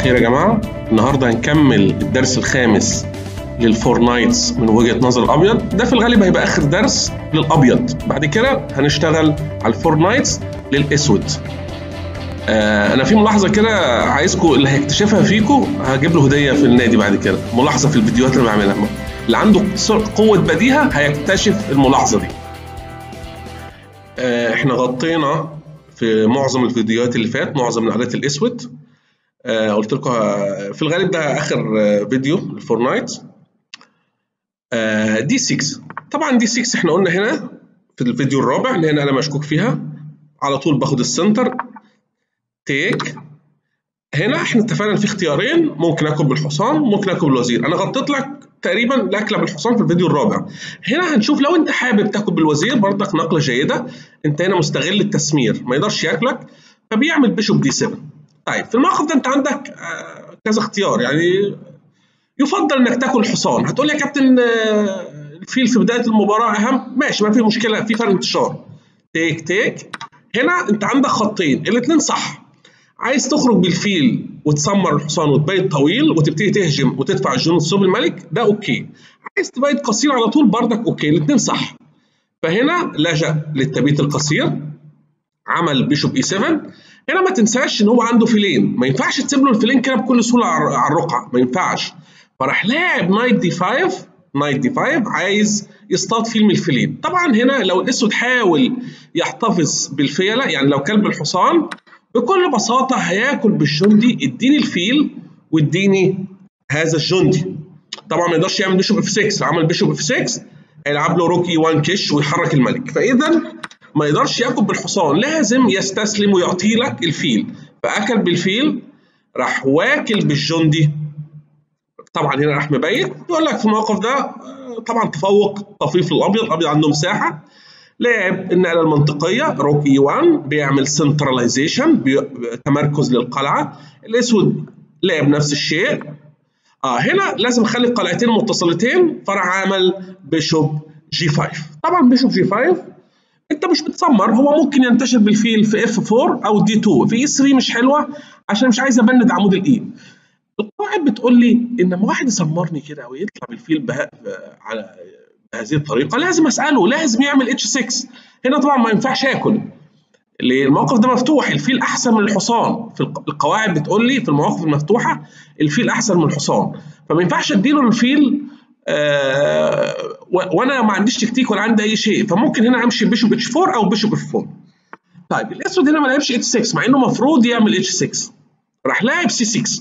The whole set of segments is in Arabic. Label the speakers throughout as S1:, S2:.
S1: الخير يا جماعة. النهاردة هنكمل الدرس الخامس للفور نايتس من وجهة نظر الأبيض. ده في الغالب هيبقى آخر درس للأبيض، بعد كده هنشتغل على الفور نايتس للأسود. أنا في ملاحظة كده عايزكم اللي هيكتشفها فيكم هجيب له هدية في النادي بعد كده، ملاحظة في الفيديوهات اللي بعملها. اللي عنده قوة بديهة هيكتشف الملاحظة دي. احنا غطينا في معظم الفيديوهات اللي فات معظم العادات الأسود. قلت لكم في الغالب ده اخر فيديو للفورنايت. دي 6 طبعا دي 6 احنا قلنا هنا في الفيديو الرابع اللي هنا انا مشكوك فيها على طول باخد السنتر تيك. هنا احنا اتفقنا في اختيارين، ممكن اكل بالحصان ممكن اكل بالوزير. انا غطيت لك تقريبا الاكله بالحصان في الفيديو الرابع. هنا هنشوف لو انت حابب تاكل بالوزير برضك نقله جيده. انت هنا مستغل التسمير، ما يقدرش ياكلك فبيعمل بيشوب دي 7. طيب في الموقف ده انت عندك كذا اختيار، يعني يفضل انك تاكل حصان. هتقول لي يا كابتن الفيل في بدايه المباراه اهم، ماشي ما في مشكله، في فرق انتشار. تيك هنا انت عندك خطين الاثنين صح. عايز تخرج بالفيل وتسمر الحصان وتبيت طويل وتبتدي تهجم وتدفع الجنود صوب الملك، ده اوكي. عايز تبيت قصير على طول بردك اوكي، الاثنين صح. فهنا لجأ للتبييت القصير، عمل بيشوب اي 7. هنا ما تنساش ان هو عنده فيلين، ما ينفعش تسيب له الفيلين كده بكل سهوله على الرقعه، ما ينفعش. فراح لاعب نايت دي 5. نايت دي 5 عايز يصطاد فيل من الفيلين. طبعا هنا لو الاسود حاول يحتفظ بالفيله، يعني لو كلب الحصان بكل بساطه هياكل بالجندي، اديني الفيل واديني هذا الجندي. طبعا ما يقدرش يعمل بيشوب اف 6، عمل بيشوب اف 6 هيلعب له روك اي 1 كش ويحرك الملك، فاذا ما يقدرش ياكل بالحصان، لازم يستسلم ويعطي لك الفيل. فاكل بالفيل، راح واكل بالجندي. طبعا هنا راح مبيت. يقول لك في الموقف ده طبعا تفوق طفيف للابيض، الابيض عنده مساحه. لعب النقله المنطقيه روك اي 1 بيعمل سنتراليزيشن، تمركز للقلعه. الاسود لعب نفس الشيء. هنا لازم اخلي القلعتين متصلتين، فراح عمل بيشوب جي 5. طبعا بيشوب جي 5 انت مش بتسمر، هو ممكن ينتشر بالفيل في اف 4 او دي 2. في اي 3 مش حلوه عشان مش عايز ابند عمود الاي. القواعد بتقول لي ان لما واحد يسمرني كده او يطلع بالفيل على بهذه الطريقه لازم اساله، لازم يعمل اتش 6. هنا طبعا ما ينفعش اكل، الموقف ده مفتوح، الفيل احسن من الحصان. في القواعد بتقول لي في المواقف المفتوحه الفيل احسن من الحصان، فما ينفعش اديله الفيل وانا ما عنديش تكتيك ولا عندي اي شيء. فممكن هنا امشي بيشوب اتش 4 او بيشوب اف 4. طيب الاسود هنا ما لعبش اتش 6 مع انه المفروض يعمل اتش 6، راح لاعب سي 6.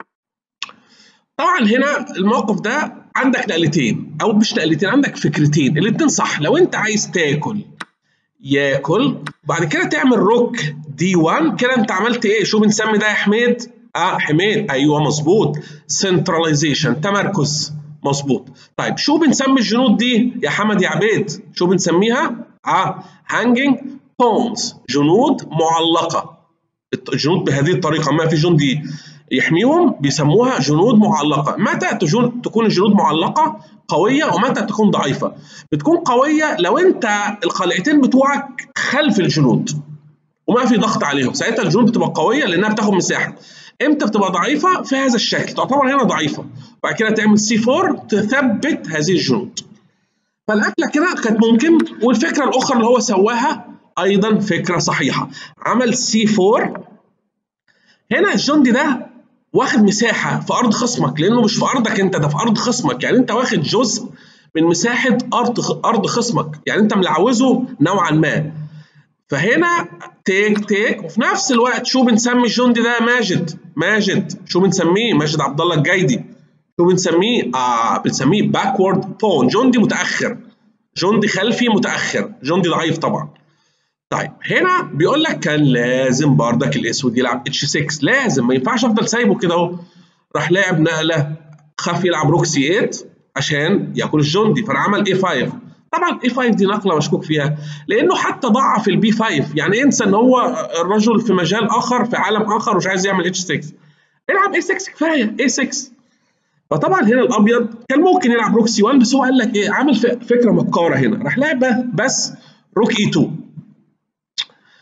S1: طبعا هنا الموقف ده عندك نقلتين او مش نقلتين، عندك فكرتين الاثنين صح. لو انت عايز تاكل ياكل بعد كده تعمل روك دي 1 كده، انت عملت ايه؟ شو بنسمي ده يا حميد؟ حميد ايوه مظبوط، سنتراليزيشن، تمركز، مظبوط. طيب شو بنسمي الجنود دي يا حمد يا عبيد؟ شو بنسميها؟ هانجينج بونز، جنود معلقه. الجنود بهذه الطريقه، ما في جندي يحميهم بيسموها جنود معلقه. متى تكون الجنود معلقه؟ قويه. ومتى تكون ضعيفه؟ بتكون قويه لو انت القلعتين بتوعك خلف الجنود وما في ضغط عليهم، ساعتها الجنود بتبقى قويه لانها بتاخد مساحه. امتى بتبقى ضعيفه؟ في هذا الشكل، تعتبر هنا ضعيفه. بعد كده تعمل سي 4 تثبت هذه الجنود. فالاكله كده كانت ممكن. والفكره الاخرى اللي هو سواها ايضا فكره صحيحه، عمل سي 4. هنا الجندي ده واخد مساحه في ارض خصمك، لانه مش في ارضك انت، ده في ارض خصمك، يعني انت واخد جزء من مساحه ارض خصمك، يعني انت ملعوزه نوعا ما. فهنا تيك وفي نفس الوقت شو بنسمي الجندي ده؟ ماجد. شو بنسميه؟ ماجد عبد الله الجيدي. شو بنسميه؟ بنسميه باكورد بون، جندي متاخر، جندي خلفي متاخر، جندي ضعيف طبعا. طيب هنا بيقول لك كان لازم بردك الاسود يلعب اتش 6، لازم، ما ينفعش افضل سايبه كده اهو. راح لاعب نقله، خاف يلعب روك سي 8 عشان ياكل الجندي، فانا عمل اي 5. طبعا اي 5 دي نقله مشكوك فيها لانه حتى ضعف البي 5، يعني انسى ان هو الرجل في مجال اخر في عالم اخر ومش عايز يعمل اتش 6. العب اي 6 كفايه اي 6. فطبعا هنا الابيض كان ممكن يلعب روك سي 1، بس هو قال لك ايه؟ عامل فكره مكاره هنا، راح لعب بس روك اي 2.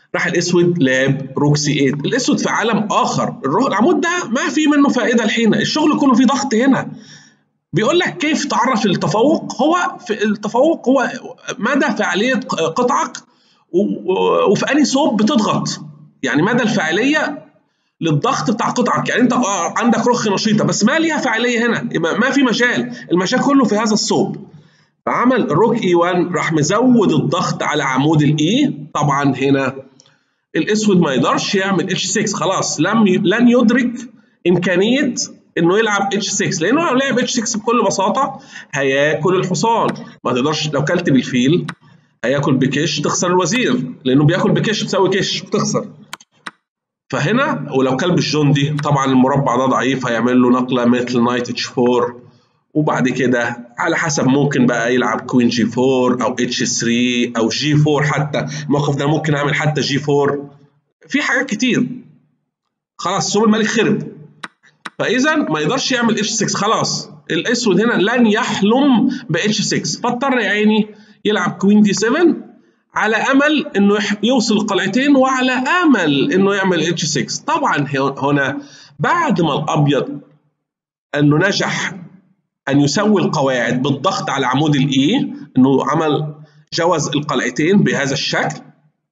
S1: راح الاسود لعب روك سي 8. الاسود في عالم اخر، العمود ده ما في منه فائده الحين، الشغل كله فيه ضغط هنا. بيقول لك كيف تعرف التفوق. هو في التفوق هو مدى فعاليه قطعك وفي انهي صوب بتضغط، يعني مدى الفاعليه للضغط بتاع قطعك. يعني انت عندك رخ نشيطه بس ما ليها فاعليه هنا، يبقى ما في مجال، المجال كله في هذا الصوب. فعمل الروك اي 1 راح مزود الضغط على عمود الاي. طبعا هنا الاسود ما يقدرش يعمل اتش 6، خلاص لن يدرك امكانيه انه يلعب اتش 6، لانه لو لعب اتش 6 بكل بساطه هياكل الحصان. ما تقدرش لو كلت بالفيل هياكل بكش تخسر الوزير، لانه بياكل بكش بتساوي كش بتخسر. فهنا ولو كلب الجندي طبعا المربع ده ضعيف، هيعمل له نقله مثل نايت اتش 4، وبعد كده على حسب ممكن بقى يلعب كوين جي 4 او اتش 3 او جي 4. حتى الموقف ده ممكن اعمل حتى جي 4، في حاجات كتير. خلاص صوب الملك خرب، فاذا ما يقدرش يعمل اتش 6. خلاص الاسود هنا لن يحلم ب اتش 6، فاضطر يا عيني يلعب كوين دي 7 على امل انه يوصل القلعتين وعلى امل انه يعمل اتش 6. طبعا هنا بعد ما الابيض انه نجح ان يسوي القواعد بالضغط على عمود الاي، انه عمل جوز القلعتين بهذا الشكل،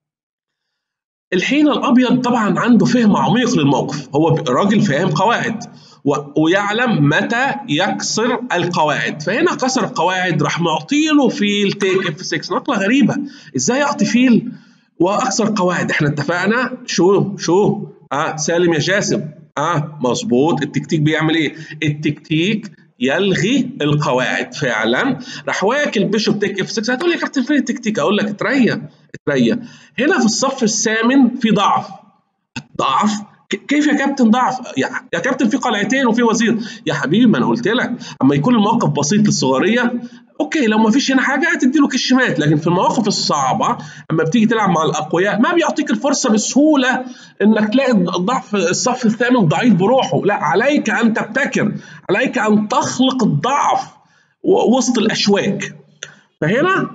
S1: الحين الابيض طبعا عنده فهم عميق للموقف. هو راجل فاهم قواعد ويعلم متى يكسر القواعد، فهنا كسر القواعد راح معطيله فيل تيك اف 6. نقله غريبه، ازاي اعطي فيل واكسر قواعد؟ احنا اتفقنا شو سالم يا جاسم، مظبوط. التكتيك بيعمل ايه؟ التكتيك يلغي القواعد. فعلا راح واكل بيشوب تيك اف 6. هتقول لي يا كابتن فين التكتيك؟ اقول لك اتريا. هنا في الصف الثامن في ضعف. كيف يا كابتن ضعف؟ يا كابتن في قلعتين وفي وزير. يا حبيبي ما انا قلت لك اما يكون الموقف بسيط للصغاريه اوكي، لو ما فيش هنا حاجه هتدي له كشمات، لكن في المواقف الصعبه اما بتيجي تلعب مع الاقوياء ما بيعطيك الفرصه بسهوله انك تلاقي الضعف الصف الثامن ضعيف بروحه. لا، عليك ان تبتكر، عليك ان تخلق الضعف وسط الاشواك. فهنا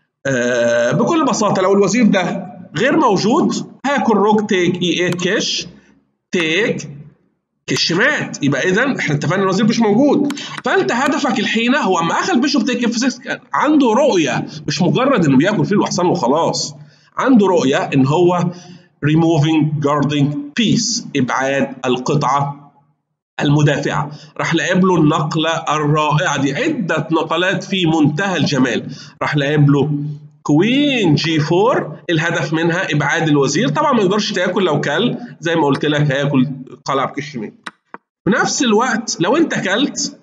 S1: بكل بساطه لو الوزير ده غير موجود هاكل روك تيك اي 8 كش تيك كشمات، يبقى اذا احنا اتفقنا الوزير مش موجود. فانت هدفك الحين هو اما اخذ بيشوب تيك اف 6 عنده رؤيه، مش مجرد انه بياكل فيه الحصان وخلاص، عنده رؤيه ان هو removing guarding piece، ابعاد القطعه المدافعه. راح لعب له النقله الرائعه دي، عده نقلات في منتهى الجمال. راح لعب له كوين جي 4، الهدف منها ابعاد الوزير. طبعا ما يقدرش تاكل، لو كل زي ما قلت لك هياكل قلعه بكش يمين. في نفس الوقت لو انت كلت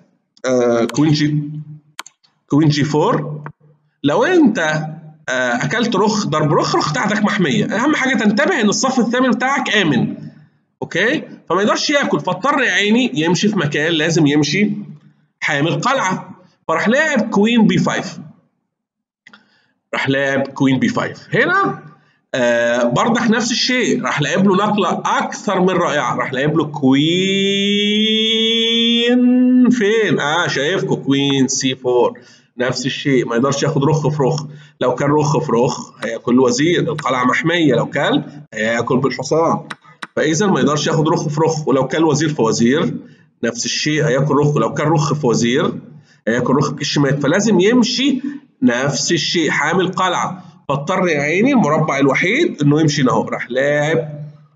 S1: كوين جي 4، لو انت اكلت رخ ضرب رخ بتاعتك محميه. اهم حاجه تنتبه ان الصف الثامن بتاعك امن، اوكي؟ فما يقدرش ياكل، فاضطر يا عيني يمشي في مكان لازم يمشي حامل قلعه. فراح لاعب كوين بي 5. راح لاعب كوين بي 5. هنا برضك نفس الشيء، راح لاعب له نقله اكثر من رائعه. راح لاعب له كوين فين؟ شايفكم كوين سي 4. نفس الشيء، ما يقدرش ياخد رخ في رخ. لو كان رخ في رخ هياكل وزير، القلعه محميه، لو كان هياكل بالحصان. فاذا ما يقدرش ياخد رخ في رخ، ولو كان وزير في وزير نفس الشيء هياكل رخ، ولو كان رخ في وزير هياكل رخ بكشمات. فلازم يمشي نفس الشيء حامل قلعه. فاضطر يا عيني المربع الوحيد انه يمشي هنا اهو. راح لاعب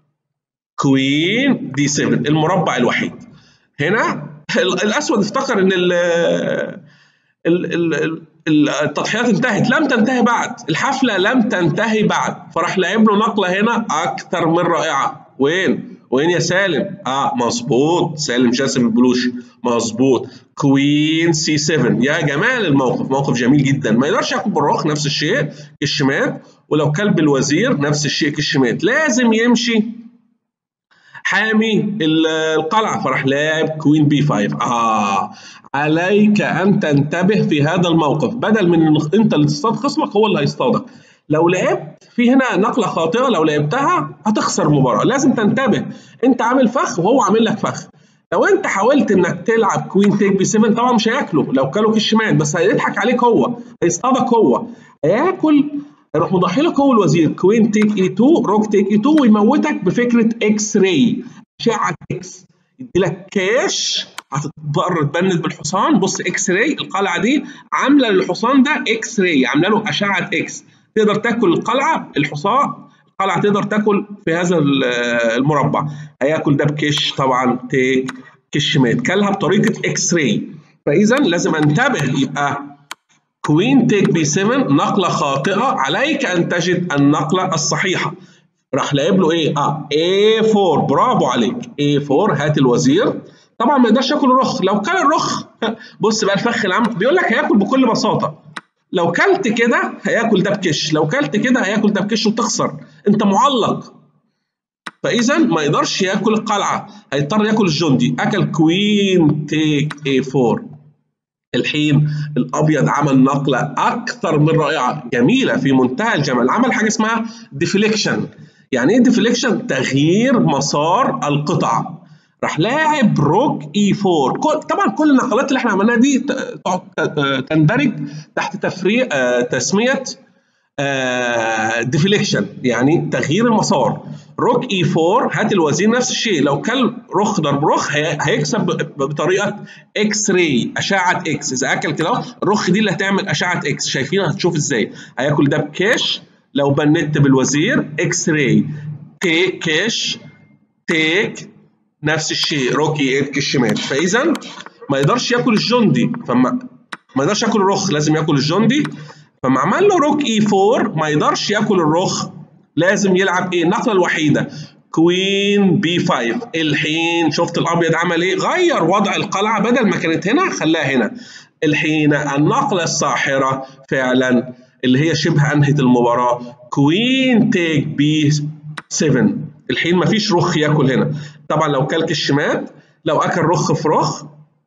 S1: كوين دي 7، المربع الوحيد. هنا الاسود افتكر ان التضحيات انتهت. لم تنتهي بعد، الحفله لم تنتهي بعد. فراح لاعب له نقله هنا اكثر من رائعه. وين يا سالم؟ مظبوط، سالم جاسم البلوشي، مظبوط. كوين سي 7. يا جمال الموقف، موقف جميل جدا. ما يقدرش ياكل بالرخ، نفس الشيء كشمات، ولو كلب الوزير نفس الشيء كشمات. لازم يمشي حامي القلعه. فراح لاعب كوين بي 5. عليك ان تنتبه في هذا الموقف، بدل من انت اللي تصطاد خصمك هو اللي هيصطادك. لو لعبت في هنا نقله خاطئه، لو لعبتها هتخسر المباراه. لازم تنتبه، انت عامل فخ وهو عامل لك فخ. لو انت حاولت انك تلعب كوين تيك بي 7 طبعا مش هياكله، لو كلوا كشمال بس هيضحك عليك، هو هيصطادك، هو هياكل هيروح مضحي لك هو الوزير كوين تيك اي 2 روك تيك اي 2 ويموتك بفكره اكس راي، اشعه اكس، يدي لك كاش هتضطر تبند بالحصان. بص اكس راي القلعه دي عامله للحصان ده اكس راي، عامله له اشعه اكس، تقدر تاكل القلعه، الحصان القلعه تقدر تاكل في هذا المربع. هياكل ده بكش طبعا، تيك كش مات، كلها بطريقه اكس راي. فاذا لازم انتبه، يبقى كوين تيك بي 7 نقله خاطئه، عليك ان تجد النقله الصحيحه. راح لاعب له ايه؟ A4، برافو عليك، A4 هات الوزير. طبعا ما يقدرش ياكل الرخ، لو كل الرخ بص بقى الفخ العام بيقول لك هياكل بكل بساطه، لو كلت كده هياكل ده بكش، لو كلت كده هياكل ده بكش وتخسر، انت معلق. فاذا ما يقدرش ياكل القلعه، هيضطر ياكل الجندي، اكل كوين تيك A4. الحين الابيض عمل نقله اكثر من رائعه، جميله في منتهى الجمال، عمل حاجه اسمها ديفليكشن. يعني ايه ديفليكشن؟ تغيير مسار القطع. راح لاعب روك اي 4. طبعا كل النقلات اللي احنا عملناها دي تندرج تحت تسميه ديفليكشن، يعني تغيير المسار. روك اي 4 هات الوزير، نفس الشيء، لو كل رخ ضرب رخ هيكسب بطريقه اكس راي، اشعه اكس. اذا اكل كده الرخ دي اللي هتعمل اشعه اكس، شايفين؟ هتشوف ازاي هياكل ده بكاش، لو بنت بالوزير اكس راي، تيك كاش، تيك نفس الشيء، روكي كش مات. فاذا ما يقدرش ياكل الجندي، ما يقدرش ياكل الرخ، لازم ياكل الجندي. فما عمل له روك اي 4 ما يقدرش ياكل الرخ، لازم يلعب ايه؟ النقله الوحيده كوين بي 5. الحين شفت الابيض عمل ايه؟ غير وضع القلعه، بدل ما كانت هنا خلاها هنا. الحين النقله الساحره فعلا اللي هي شبه انهت المباراه، كوين تيك بي 7. الحين ما فيش رخ ياكل هنا، طبعا لو كل كش مات، لو اكل رخ في رخ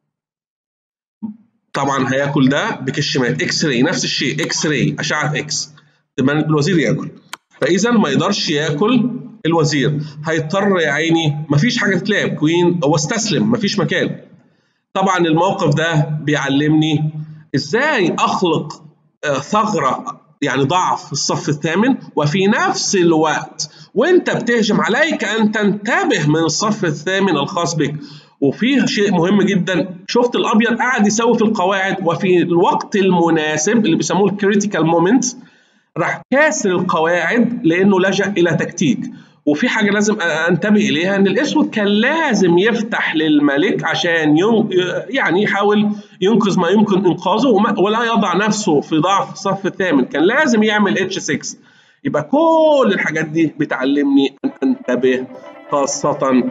S1: طبعا هياكل ده بكش مات، اكس راي نفس الشيء، اكس راي اشعه اكس، تبان الوزير ياكل. فاذا ما يقدرش ياكل الوزير، هيضطر يا عيني، مفيش حاجه تتلعب، كوين هو استسلم، مفيش مكان. طبعا الموقف ده بيعلمني ازاي اخلق ثغره، يعني ضعف في الصف الثامن، وفي نفس الوقت وانت بتهجم عليك ان تنتبه من الصف الثامن الخاص بك. وفيه شيء مهم جدا، شفت الابيض قاعد يسوي في القواعد، وفي الوقت المناسب اللي بيسموه الكريتيكال مومنت راح كاسر القواعد لانه لجأ الى تكتيك. وفي حاجه لازم انتبه اليها، ان الاسود كان لازم يفتح للملك عشان يعني يحاول ينقذ ما يمكن انقاذه، ولا يضع نفسه في ضعف الصف الثامن، كان لازم يعمل اتش 6. يبقى كل الحاجات دي بتعلمني ان انتبه، خاصه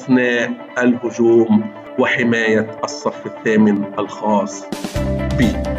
S1: اثناء الهجوم وحمايه الصف الثامن الخاص بي.